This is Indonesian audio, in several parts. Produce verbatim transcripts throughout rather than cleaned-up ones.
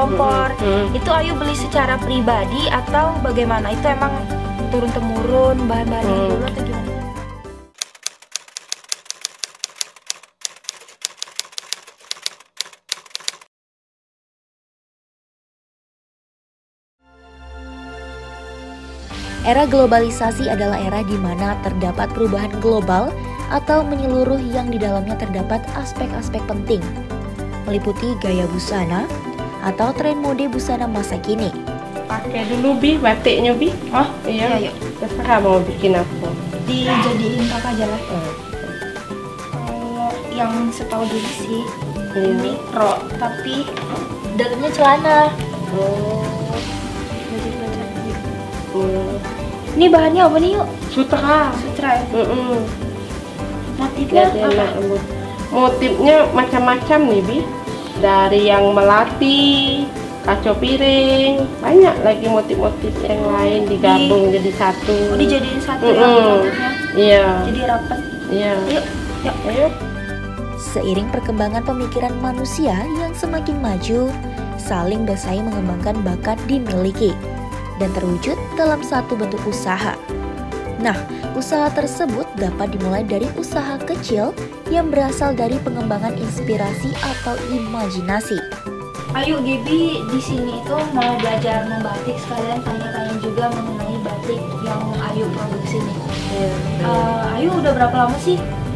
kompor. Hmm. Itu Ayu beli secara pribadi atau bagaimana? Itu emang turun temurun bahan-bahannya Hmm. dulu atau gimana? Era globalisasi adalah era di mana terdapat perubahan global atau menyeluruh yang di dalamnya terdapat aspek-aspek penting, meliputi gaya busana atau tren mode busana masa kini. Pakai dulu Bi, batiknya Bi. Oh Iya, iya, yuk. terserah mau bikin apa. Dijadiin kakak aja lah. Hmm. Kalau yang setahu dulu sih Iya. ini rok, tapi dalamnya celana. Oh. Baju pelajar gitu. Hmm. Ini bahannya apa nih yuk? Sutra. Sutra ya? Mm-mm. Motifnya Jadi apa? enak, Bu. Motifnya macam-macam nih Bi. Dari yang melati, kaca piring, banyak lagi motif-motif yang lain digabung jadi satu. Oh, dijadiin satu Mm-mm. ya motifnya. Iya. Jadi rapat. Iya. Yuk, yuk. Ayo. Seiring perkembangan pemikiran manusia yang semakin maju, saling bersaing mengembangkan bakat dimiliki dan terwujud dalam satu bentuk usaha. Nah, usaha tersebut dapat dimulai dari usaha kecil yang berasal dari pengembangan inspirasi atau imajinasi. Ayu, Gibi di sini itu mau belajar membatik, sekalian tanya-tanya juga mengenai batik yang Ayu produksi nih. Iya. Eh, Ayu udah berapa lama sih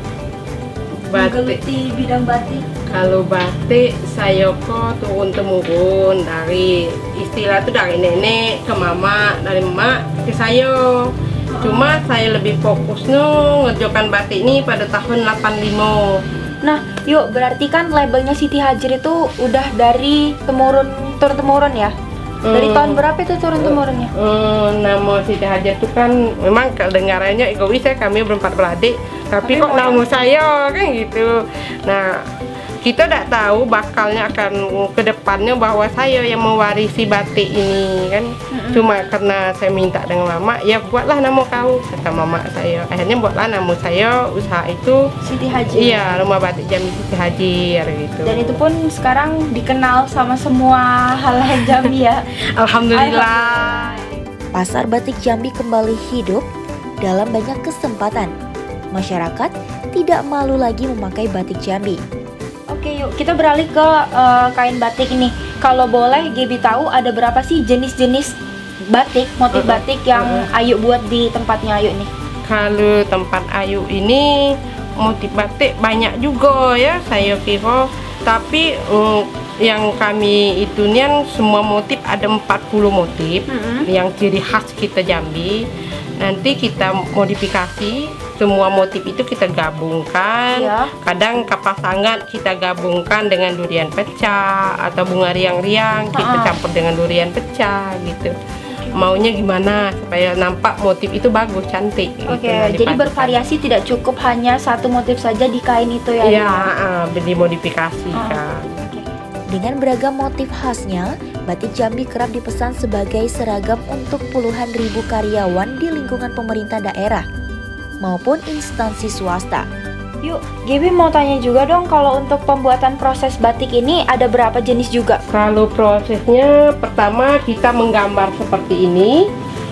Batik. menggeluti bidang batik? Kalau batik saya kok turun temurun dari istilah itu dari nenek ke mama, dari mama ke saya. Cuma saya lebih fokus no ngerjakan batik ini pada tahun delapan puluh lima. Nah, yuk berarti kan labelnya Siti Hajar itu udah dari temurun turun temurun ya? Dari Hmm. tahun berapa itu turun temurunnya? Hmm, nama Siti Hajar itu kan memang kedengarannya egois ya, kami berempat beradik, tapi, Tapi kok mau- nama saya kan gitu. Nah, kita tidak tahu bakalnya akan ke depannya bahwa saya yang mewarisi batik ini kan. Cuma karena saya minta dengan mama, ya buatlah nama kau, kata mama saya. Akhirnya buatlah nama saya, usaha itu. Siti Hajar. Iya, Rumah Batik Jambi Siti Hajar gitu. Dan itu pun sekarang dikenal sama semua halayak Jambi ya. Alhamdulillah. Pasar batik Jambi kembali hidup dalam banyak kesempatan. Masyarakat tidak malu lagi memakai batik Jambi. Oke, yuk kita beralih ke eh, kain batik ini. Kalau boleh Gibi tahu ada berapa sih jenis-jenis batik, motif Uh-uh. batik yang Uh-uh. Ayu buat di tempatnya Ayu nih? Kalau tempat Ayu ini motif batik banyak juga ya saya kira, tapi mm, yang kami itu nian semua motif ada empat puluh motif Mm-mm. yang ciri khas kita Jambi. Nanti kita modifikasi semua motif itu kita gabungkan. Iya. Kadang kapas sangat kita gabungkan dengan durian pecah atau bunga riang-riang kita Ha-ha. campur dengan durian pecah gitu. Maunya gimana supaya nampak motif itu bagus, cantik. Oke, gitu, nah, jadi dipadukan. bervariasi, tidak cukup hanya satu motif saja di kain itu ya? Iya, Ayu? uh, dimodifikasikan. Oke. Dengan beragam motif khasnya, batik Jambi kerap dipesan sebagai seragam untuk puluhan ribu karyawan di lingkungan pemerintah daerah maupun instansi swasta. Yuk, Gibi mau tanya juga dong, kalau untuk pembuatan proses batik ini ada berapa jenis juga? Kalau prosesnya pertama kita menggambar seperti ini,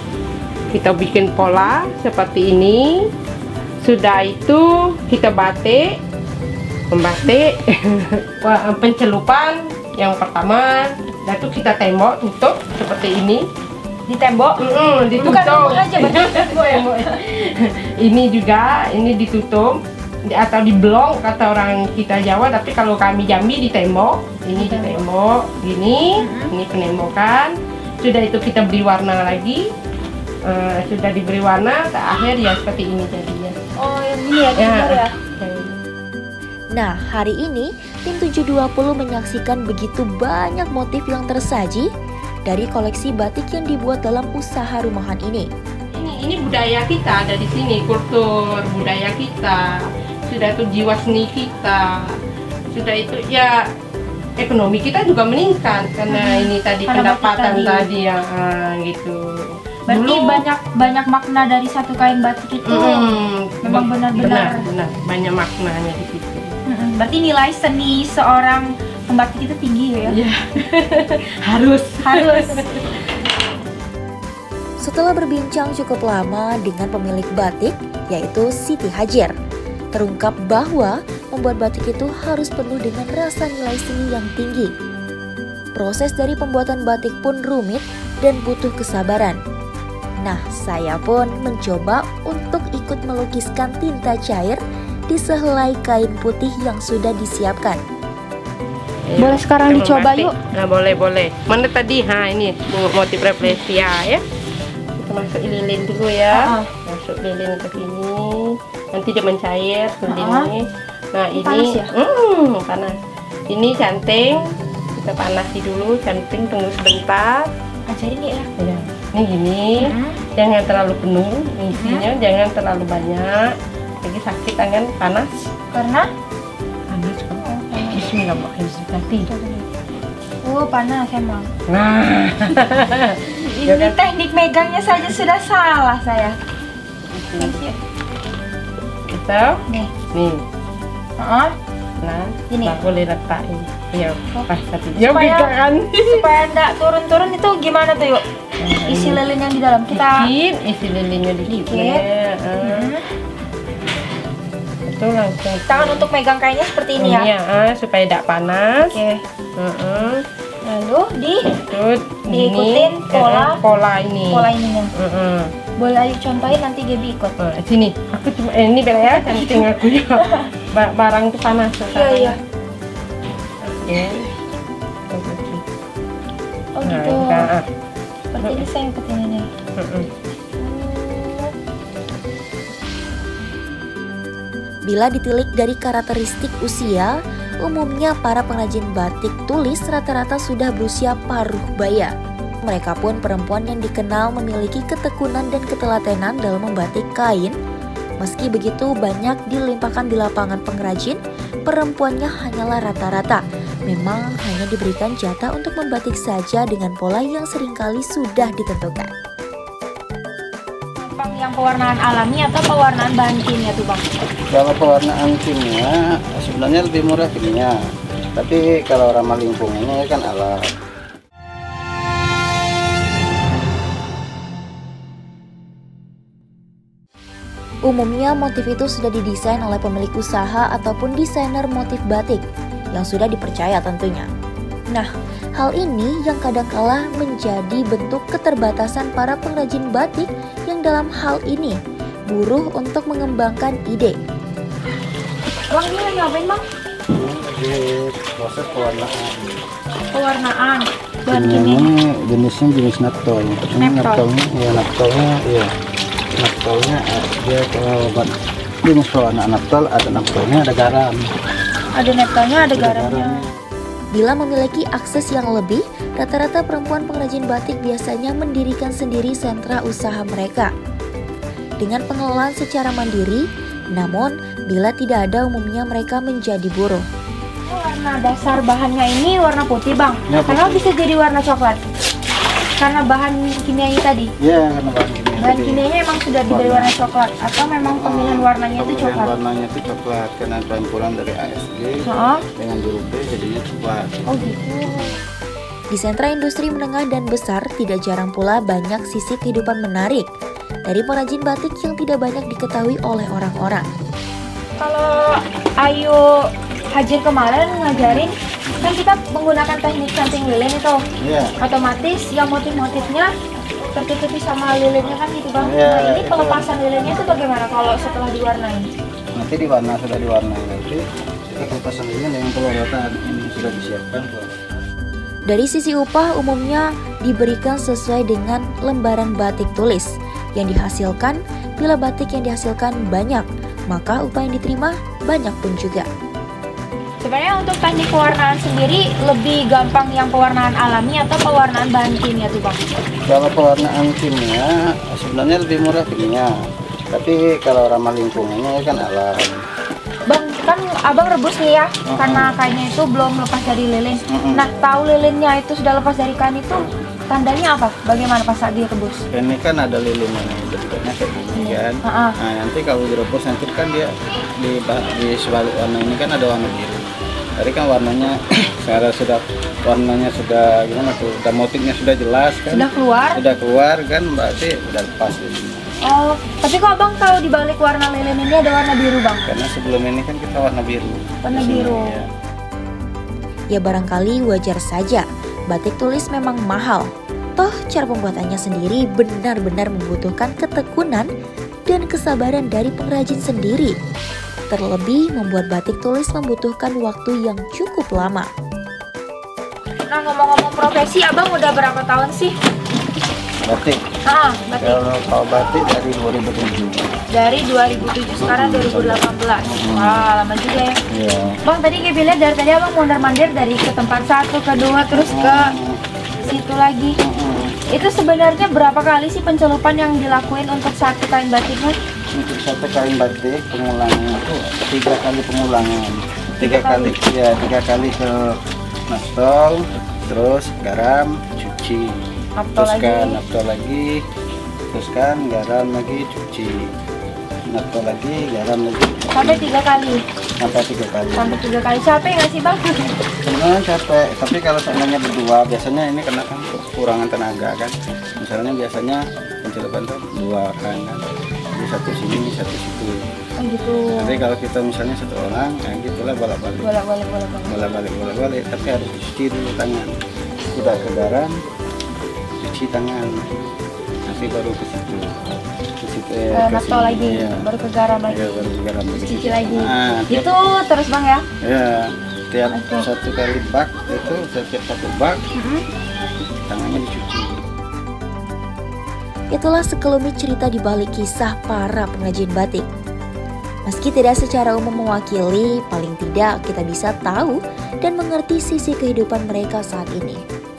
kita bikin pola seperti ini. Sudah itu kita batik, membatik, Wah, pencelupan yang pertama, dan itu kita tembok tutup seperti ini. Di tembok? Mm-mm, ditutup. Bukan tembok aja, Tembok. Ini juga, ini ditutup di- atau diblong kata orang kita Jawa, tapi kalau kami Jambi di tembok. Ini di tembok, gini, ini penembokan. Sudah itu kita beri warna lagi. Eh, sudah diberi warna, terakhir ya seperti ini jadinya. Oh, yang ini ya, gambar ya? Nah, hari ini tim tujuh dua puluh menyaksikan begitu banyak motif yang tersaji dari koleksi batik yang dibuat dalam usaha rumahan ini. Ini ini budaya kita ada di sini, kultur budaya kita. Sudah itu jiwa seni kita. Sudah itu ya ekonomi kita juga meningkat karena ini tadi Karena batik pendapatan tadi. tadi yang ah, gitu. Berarti Dulu- banyak banyak makna dari satu kain batik itu. Mm, memang benar-benar. benar, benar. Banyak maknanya di situ. Mm-mm. Berarti nilai seni seorang membatik itu tinggi ya? Iya. Harus. Harus. Setelah berbincang cukup lama dengan pemilik batik, yaitu Siti Hajar, terungkap bahwa membuat batik itu harus penuh dengan rasa nilai seni yang tinggi. Proses dari pembuatan batik pun rumit dan butuh kesabaran. Nah, saya pun mencoba untuk ikut melukiskan tinta cair di sehelai kain putih yang sudah disiapkan. Boleh sekarang Kita dicoba membatik. yuk. Nah, boleh boleh. Mana tadi? Ha, ini motif refleksia ya. Kita masuk lilin dulu ya. Uh-uh. Masuk lilin ke sini. Nanti dia mencair lilinnya. Uh-uh. Nah, ini Panas ya? Hmm, panas. Ini canting. Kita panasi dulu, canting, tunggu sebentar. Ajarin ya. Ya. Ini gini. Hmm. Jangan terlalu penuh isinya, jangan terlalu banyak. Lagi sakit tangan, panas. Karena Panas kok. Bismillahirrahmanirrahim. oh panas emang. Nah. Ini Ya kan? teknik megangnya saja sudah salah saya. Kita Nih. nih. Heeh. Nah, Ini. nah, boleh letak ini. Ya, Oh. pas tadi. Ya, Supaya- beda kan? Supaya enggak turun-turun itu gimana tuh yuk? Isi lilin yang di dalam kita. Dikit, isi lilinnya dikit. Dikit. Ya, ah. Hmm. Itu langsung. Tangan untuk megang kainnya seperti ini Ini ya. ya, ah, supaya tidak panas. Oke. Heeh. Lalu di Terus Diikutin gini, pola- eh, pola ini. pola ininya. Heeh. Boleh ayo contohin nanti Gaby ikut. Nah, sini, aku cuma eh, ini bela ya, canting aku ya. Ba- barang tuh panas. Iya iya. Oke. Oh Nah, gitu. kita, ah, Seperti ini saya ikutin ini. mm-mm. Bila ditilik dari karakteristik usia, umumnya para pengrajin batik tulis rata-rata sudah berusia paruh baya. Mereka pun perempuan yang dikenal memiliki ketekunan dan ketelatenan dalam membatik kain. Meski begitu, banyak dilimpahkan di lapangan pengrajin, perempuannya hanyalah rata-rata. Memang hanya diberikan jatah untuk membatik saja dengan pola yang seringkali sudah ditentukan. Bang, yang pewarnaan alami atau pewarnaan bahan kimia tuh bang? Kalau pewarnaan kimia sebenarnya lebih murah kimia, tapi kalau ramah lingkungannya kan alat. Umumnya motif itu sudah didesain oleh pemilik usaha ataupun desainer motif batik yang sudah dipercaya tentunya. Nah, hal ini yang kadangkala menjadi bentuk keterbatasan para pengrajin batik yang dalam hal ini buruh untuk mengembangkan ide. Bang, ini lagi ngapain bang? Di proses pewarnaan. Pewarnaan bahan Ini kimia. jenisnya jenis naptol. Ini Naptol. naptolnya, ya naptolnya, ya naptolnya eh, dia kalau buat jenis pewarnaan naptol ada naptolnya, ada garam. Ada neptalnya, ada Ada garamnya. Bila memiliki akses yang lebih, rata-rata perempuan pengrajin batik biasanya mendirikan sendiri sentra usaha mereka dengan pengelolaan secara mandiri. Namun, bila tidak ada, umumnya mereka menjadi buruh. Warna dasar bahannya ini warna putih bang. Ya, Kenapa putih. bisa jadi warna coklat? Karena bahan kimianya tadi. Ya, karena bahan kimia. Bahan tadi. kimianya emang sudah diberi warna coklat atau memang pemilihan warnanya itu Pemilihan coklat? warnanya itu coklat karena campuran dari A S G Heeh. dengan huruf B jadinya coklat. Oh gitu. Di sentra industri menengah dan besar tidak jarang pula banyak sisi kehidupan menarik dari pengrajin batik yang tidak banyak diketahui oleh orang-orang. Kalau Ayu Hajar kemarin ngajarin kan kita menggunakan teknik canting lilin itu, Iya. otomatis yang motif-motifnya tertutupi sama lilinnya kan gitu bang. Iya, Nah ini itu. pelepasan lilinnya itu bagaimana kalau setelah diwarnai? Nanti diwarna sudah diwarnai nanti kita kelepasan ini dengan pewarnaan ini sudah disiapkan pewarnaan. Dari sisi upah umumnya diberikan sesuai dengan lembaran batik tulis yang dihasilkan. Bila batik yang dihasilkan banyak, maka upah yang diterima banyak pun juga. Sebenarnya untuk teknik pewarnaan sendiri lebih gampang yang pewarnaan alami atau pewarnaan bahan kimia tuh bang? Kalau pewarnaan kimia sebenarnya lebih murah kimia, tapi kalau ramah lingkungannya kan alam. Bang, kan abang rebus nih ya, karena kainnya itu belum lepas dari lilin. Mm-mm. Nah, tahu lilinnya itu sudah lepas dari kain itu tandanya apa? Bagaimana pas saat direbus? Ini kan ada lilinnya nih, bentuknya kayak gini kan. Ah, ah. Nah nanti kalau direbus nanti kan dia di di sebalik warna ini kan ada warna biru. Tadi kan warnanya sekarang sudah warnanya sudah gimana tuh, udah motifnya sudah jelas kan, Sudah keluar? sudah keluar kan, berarti udah lepas ya. Oh, tapi kok abang tahu di balik warna lilin ini ada warna biru bang? Karena sebelum ini kan kita warna biru. Warna Di sini, biru. ya. Ya barangkali wajar saja, batik tulis memang mahal. Toh cara pembuatannya sendiri benar-benar membutuhkan ketekunan dan kesabaran dari pengrajin sendiri. Terlebih membuat batik tulis membutuhkan waktu yang cukup lama. Nah ngomong-ngomong profesi, abang udah berapa tahun sih? Batik. Ah, batik. Kalau kalau batik dari dua ribu tujuh. Dari dua ribu tujuh sekarang dua ribu delapan belas. Wah, lama juga ya. Iya. Bang, tadi Gaby lihat dari tadi abang mondar-mandir dari ke tempat satu, kedua, terus ke situ lagi. Itu sebenarnya berapa kali sih pencelupan yang dilakuin untuk satu kain batiknya? Untuk satu kain batik pengulangan itu tiga kali pengulangan. Tiga, Tiga kali. Ya, tiga kali ke nastol, terus garam, cuci. Naptol Teruskan lagi. naptol lagi, teruskan garam lagi, cuci. Naptol lagi, garam lagi. Cuci. Sampai tiga kali. Sampai tiga kali. Sampai tiga kali. Capek nggak sih bang? Sebenarnya capek, tapi kalau seandainya berdua, biasanya ini kena kan kekurangan tenaga kan. Misalnya biasanya pencelupan tuh dua orang kan, jadi satu sini, satu situ. Oh gitu. Tapi kalau kita misalnya satu orang, ya gitulah bolak-balik, Bolak-balik, bolak-balik. bolak-balik, bolak-balik. Tapi harus cuci dulu tangan, udah ke garam, cuci tangan, nanti baru ke situ. Ke situ, eh, Eh, ke naptol sini, lagi, ya. baru ke garam lagi. Ya, baru ke garam lagi. Cuci lagi. Nah, tiap- Itu terus bang ya? ya, tiap Oke. satu kali bak itu setiap satu bak Mm-mm. tangannya dicuci. Itulah sekelumit cerita di balik kisah para pengrajin batik. Meski tidak secara umum mewakili, paling tidak kita bisa tahu dan mengerti sisi kehidupan mereka saat ini.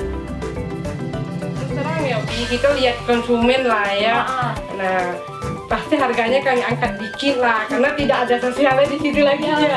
Terus terang ya, Bi, kita lihat konsumen lah ya. Ah, Nah, pasti harganya kami angkat dikit lah, karena tidak ada sosialnya di situ lagi ya.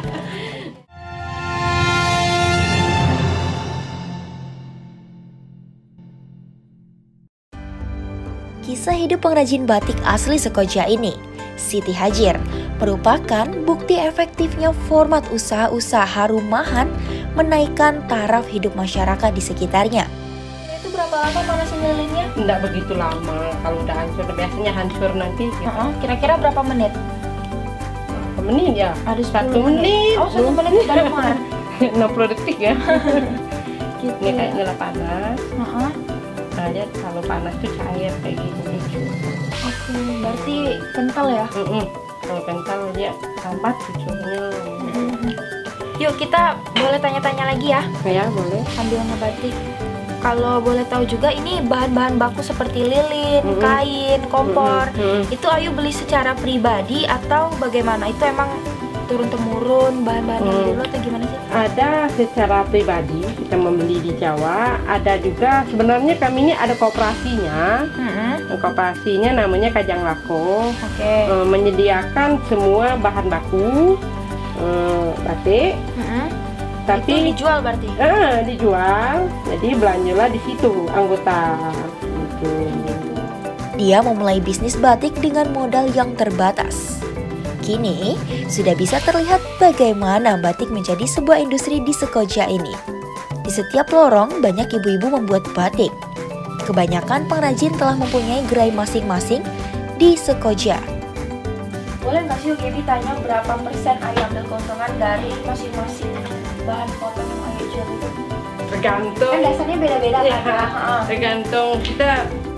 Kisah hidup pengrajin batik asli Sekoja ini, Siti Hajir, merupakan bukti efektifnya format usaha-usaha rumahan menaikkan taraf hidup masyarakat di sekitarnya. itu berapa lama panasin lilinnya? Tidak begitu lama, kalau udah hancur, biasanya hancur nanti gitu. Heeh, kira-kira berapa menit? Berapa menit ya? Ada Satu sepuluh menit. Oh, satu menit udah keluar. enam puluh detik ya. Gitu. Ini kayaknya lah panas. Heeh. Nah, dia kalau panas tuh cair kayak gitu lucu. Oke, berarti kental ya? Mm-mm. Kalau kental dia lambat cucunya. Yuk kita boleh tanya-tanya lagi ya Ya boleh. sambil ngebatik. Kalau boleh tahu juga ini bahan-bahan baku seperti lilin, Mm-mm. kain, kompor. Mm-mm. Itu Ayu beli secara pribadi atau bagaimana? Itu emang turun-temurun bahan-bahan yang Hmm. dulu atau gimana sih? Ada secara pribadi kita membeli di Jawa, ada juga sebenarnya kami ini ada kooperasinya. Mm-mm. Kooperasinya namanya Kajang Lako. Oke. Eh, menyediakan semua bahan baku eh, batik, Mm-mm. tapi Itu dijual berarti? eh, dijual. Jadi belanjalah di situ anggota. Gitu. Dia memulai bisnis batik dengan modal yang terbatas. Kini, sudah bisa terlihat bagaimana batik menjadi sebuah industri di Sekoja ini. Di setiap lorong, banyak ibu-ibu membuat batik. Kebanyakan pengrajin telah mempunyai gerai masing-masing di Sekoja. Boleh nggak sih Gaby tanya berapa persen Ayu ambil keuntungan dari masing-masing bahan potong yang Ayu jual itu? Tergantung. Kan dasarnya beda-beda Ya, kan? Heeh. tergantung kita.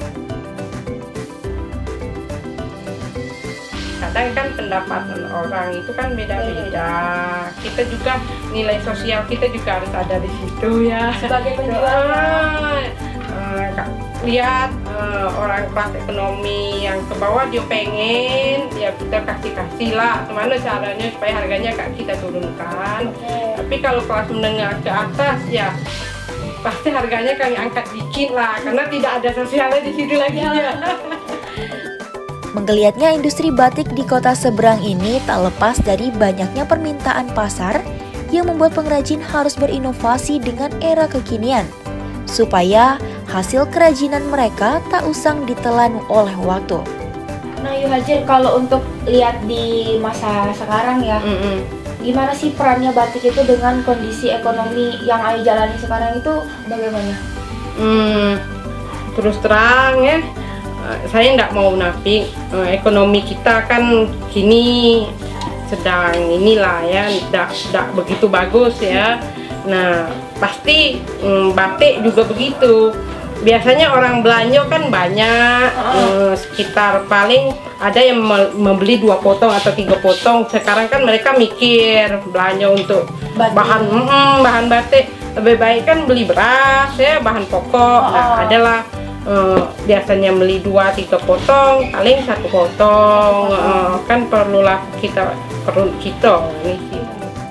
Kadang kan pendapatan orang itu kan beda-beda. Kita juga nilai sosial kita juga harus ada di situ ya. Sebagai penjual. Ah, eh, Kak, lihat eh, orang kelas ekonomi yang ke bawah dia pengen, ya kita kasih-kasih lah. Gimana caranya supaya harganya Kak kita turunkan. Oke. Tapi kalau kelas menengah ke atas ya pasti harganya kami angkat dikit lah, karena tidak ada sosialnya di situ lagi ya. Menggeliatnya industri batik di kota seberang ini tak lepas dari banyaknya permintaan pasar yang membuat pengrajin harus berinovasi dengan era kekinian, supaya hasil kerajinan mereka tak usang ditelan oleh waktu. Nah Yu Hajir, kalau untuk lihat di masa sekarang ya, Mm-mm. gimana sih perannya batik itu dengan kondisi ekonomi yang Ayu jalani sekarang itu bagaimana? Hmm, terus terang ya, saya nggak mau munafik. Ekonomi kita kan kini sedang inilah ya, tidak begitu bagus ya. Nah, pasti hmm, batik juga begitu. Biasanya orang belanja kan banyak, hmm, sekitar paling ada yang membeli dua potong atau tiga potong. Sekarang kan mereka mikir belanja untuk batik. bahan hmm, bahan batik. Lebih baik kan beli beras ya, bahan pokok. Oh. Nah, adalah uh, biasanya beli dua tiga potong, paling satu potong. Uh, kan perlulah kita perlu kita ini sih.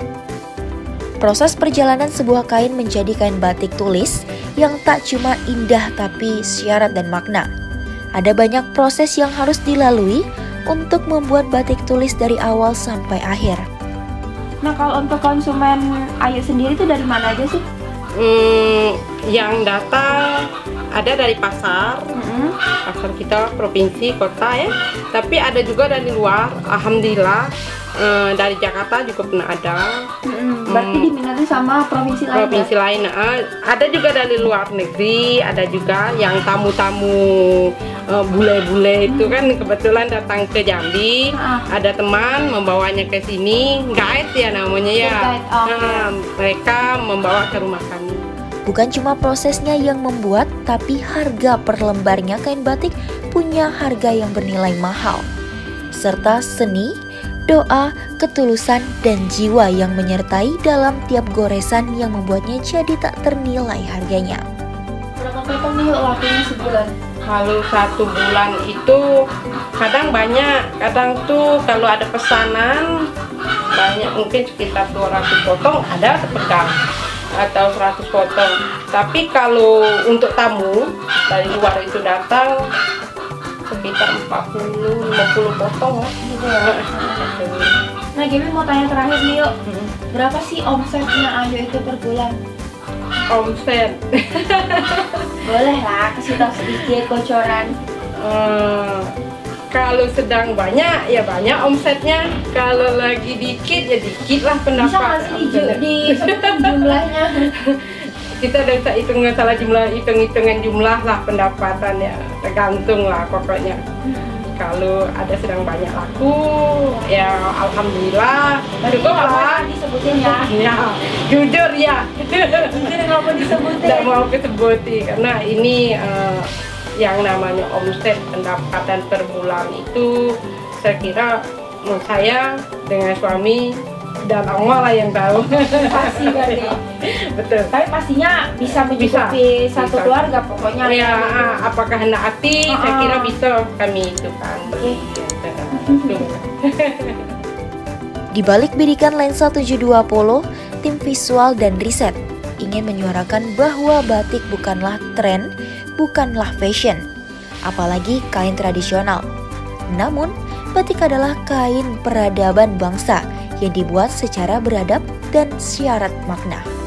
Proses perjalanan sebuah kain menjadi kain batik tulis yang tak cuma indah tapi syarat dan makna. Ada banyak proses yang harus dilalui untuk membuat batik tulis dari awal sampai akhir. Nah, kalau untuk konsumen Ayu sendiri itu dari mana aja sih? Hmm, yang datang ada dari pasar, mm-hmm. pasar kita provinsi kota ya. Tapi ada juga dari luar. Alhamdulillah eh, dari Jakarta juga pernah ada. Mm-hmm. Berarti hmm, diminati sama provinsi lain. Provinsi ya? lain. Eh, ada juga dari luar negeri. Ada juga yang tamu-tamu eh, bule-bule itu kan kebetulan datang ke Jambi. Ah. Ada teman membawanya ke sini, guide ya namanya ya. Oh, nah, okay. Mereka membawa ke rumah kami. Bukan cuma prosesnya yang membuat, tapi harga per lembarnya kain batik punya harga yang bernilai mahal. Serta seni, doa, ketulusan, dan jiwa yang menyertai dalam tiap goresan yang membuatnya jadi tak ternilai harganya. Berapa potong nih lakunya sebulan? Kalau satu bulan itu kadang banyak, kadang tuh kalau ada pesanan banyak, mungkin sekitar dua ratus potong ada terpegang atau seratus potong. Tapi kalau untuk tamu dari luar itu datang sekitar empat puluh lima puluh potong gitu ya. Nah, Gaby mau tanya terakhir nih yuk. Hmm. Berapa sih omsetnya Ayu itu per bulan? Omset. Boleh lah, kasih tahu sedikit bocoran. Hmm, kalau sedang banyak ya banyak omsetnya. Kalau lagi dikit ya dikit lah pendapat. Bisa nggak sih disebutin jumlahnya? Kita udah bisa hitung, nggak salah jumlah, hitung-hitungan jumlah lah pendapatan ya, tergantung lah pokoknya. Hmm. Kalau ada sedang banyak laku ya alhamdulillah cukup lah. Disebutin ya? Ya jujur ya. Jujur nggak mau disebutin. Nggak mau disebutin karena ini uh, yang namanya omset pendapatan per bulan itu saya kira menurut saya dengan suami dan Allah lah yang tahu. Pasti berarti. Betul. Tapi pastinya bisa mencukupi bisa, satu bisa. keluarga pokoknya. Ya, apakah hendak hati? Uh -uh. Saya kira bisa kami itu kan. Okay. Di balik bidikan Lensa tujuh dua nol, tim visual dan riset ingin menyuarakan bahwa batik bukanlah tren, bukanlah fashion, apalagi kain tradisional. Namun, batik adalah kain peradaban bangsa yang dibuat secara beradab dan syarat makna.